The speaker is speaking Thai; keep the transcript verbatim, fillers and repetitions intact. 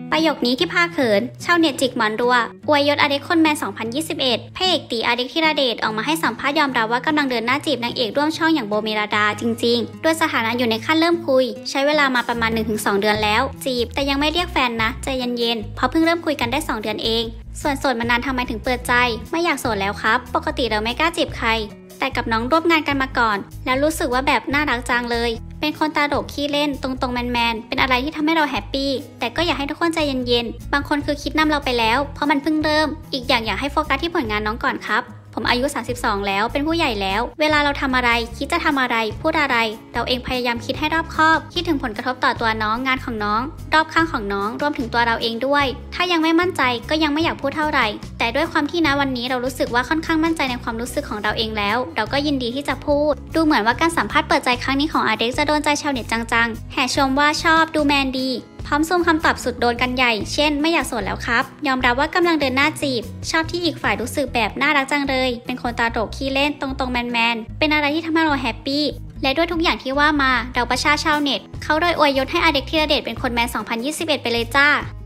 ประโยคนี้ที่พาเขินชาวเน็ตจิกหมอนรัวอวยยศอเด็กคนแมนสองพันยี่สิบเอ็ดพระเอกตีอเด็กธีรเดชออกมาให้สัมภาษณ์ยอมรับว่ากำลังเดินหน้าจีบนางเอกร่วมช่องอย่างโบเมลดาจริงๆด้วยสถานะอยู่ในขั้นเริ่มคุยใช้เวลามาประมาณ หนึ่งถึงสอง เดือนแล้วจีบแต่ยังไม่เรียกแฟนนะใจเย็นๆเพราะเพิ่งเริ่มคุยกันได้สองเดือนเองส่วนโสดมานานทำไมถึงเปิดใจไม่อยากโสดแล้วครับปกติเราไม่กล้าจีบใครแต่กับน้องร่วมงานกันมาก่อนแล้วรู้สึกว่าแบบน่ารักจังเลยเป็นคนตลกขี้เล่นตรงๆแมนๆเป็นอะไรที่ทำให้เราแฮปปี้แต่ก็อยากให้ทุกคนใจเย็นๆบางคนคือคิดนำเราไปแล้วเพราะมันเพิ่งเริ่มอีกอย่างอยากให้โฟกัสที่ผลงานน้องก่อนครับผมอายุสามสิบสองแล้วเป็นผู้ใหญ่แล้วเวลาเราทำอะไรคิดจะทำอะไรพูดอะไรเราเองพยายามคิดให้รอบคอบคิดถึงผลกระทบต่อตัวน้องงานของน้องรอบข้างของน้องรวมถึงตัวเราเองด้วยถ้ายังไม่มั่นใจก็ยังไม่อยากพูดเท่าไหร่แต่ด้วยความที่นะวันนี้เรารู้สึกว่าค่อนข้างมั่นใจในความรู้สึกของเราเองแล้วเราก็ยินดีที่จะพูดดูเหมือนว่าการสัมภาษณ์เปิดใจครั้งนี้ของอาเด็กจะโดนใจชาวเน็ตจังๆแห่ชมว่าชอบดูแมนดีพร้อมซูมคำตอบสุดโดนกันใหญ่เช่นไม่อยากโสดแล้วครับยอมรับว่ากำลังเดินหน้าจีบชอบที่อีกฝ่ายรู้สึกแบบน่ารักจังเลยเป็นคนตลกขี้เล่นตรงๆแมนๆเป็นอะไรที่ทำให้เราแฮปปี้และด้วยทุกอย่างที่ว่ามาเราประชาชาวเน็ตเขาโดยอวยยศให้อเด็กธีรเดชเป็นคนแมนสองพันยี่สิบเอ็ดไปเลยจ้า